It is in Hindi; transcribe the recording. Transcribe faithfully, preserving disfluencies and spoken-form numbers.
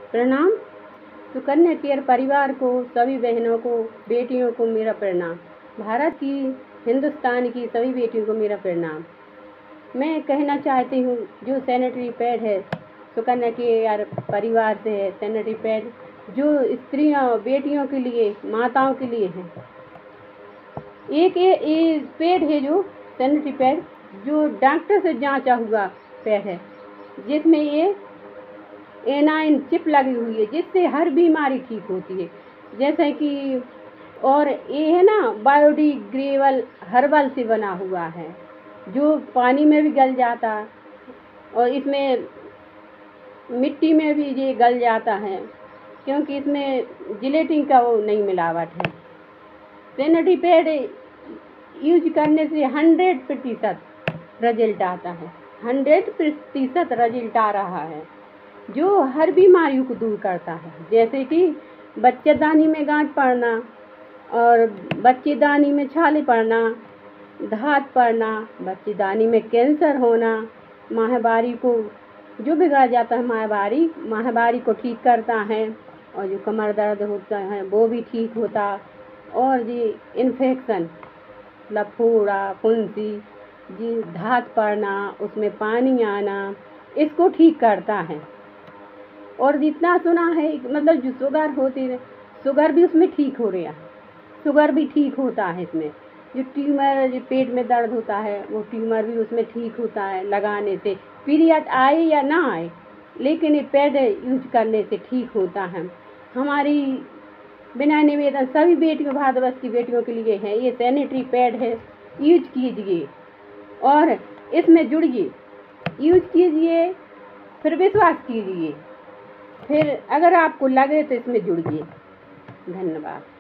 प्रणाम। सुकन्या केयर परिवार को, सभी बहनों को, बेटियों को मेरा प्रणाम। भारत की, हिंदुस्तान की सभी बेटियों को मेरा प्रणाम। मैं कहना चाहती हूँ, जो सैनिटरी पैड है सुकन्या केयर परिवार से है, सैनिटरी पैड जो स्त्रियों बेटियों के लिए, माताओं के लिए है। एक ये, ये पैड है जो सैनिटरी पैड जो डॉक्टर से जांचा हुआ पैड है, जिसमें ये एनाइन चिप लगी हुई है, जिससे हर बीमारी ठीक होती है। जैसे कि और ये है ना बायोडिग्रेडेबल हर्बल से बना हुआ है, जो पानी में भी गल जाता और इसमें मिट्टी में भी ये गल जाता है, क्योंकि इसमें जिलेटिन का वो नहीं मिलावट है। सैनिटरी पैड यूज करने से हंड्रेड प्रतिशत रिजल्ट आता है, हंड्रेड प्रतिशत रिजल्ट आ रहा है, जो हर बीमारियों को दूर करता है। जैसे कि बच्चेदानी में गांठ पड़ना और बच्चेदानी में छाले पड़ना, धात पड़ना, बच्चेदानी में कैंसर होना, माहवारी को जो बिगड़ जाता है, माहवारी माहवारी को ठीक करता है, और जो कमर दर्द होता है वो भी ठीक होता, और ये इन्फेक्शन, लफोड़ा, फुंसी, जी धात पड़ना, उसमें पानी आना, इसको ठीक करता है। और जितना सुना है, मतलब जो शुगर होती है, शुगर भी उसमें ठीक हो रहा है, शुगर भी ठीक होता है इसमें। जो ट्यूमर, जो पेट में दर्द होता है, वो ट्यूमर भी उसमें ठीक होता है लगाने से, पीरियड आए या ना आए, लेकिन ये पैड यूज करने से ठीक होता है। हमारी बिना निवेदन सभी बेटियों, भारतवर्ष की बेटियों के लिए है, ये सैनिटरी पैड है, यूज कीजिए और इसमें जुड़िए, यूज कीजिए, फिर विश्वास कीजिए, फिर अगर आपको लगे तो इसमें जुड़िए। धन्यवाद।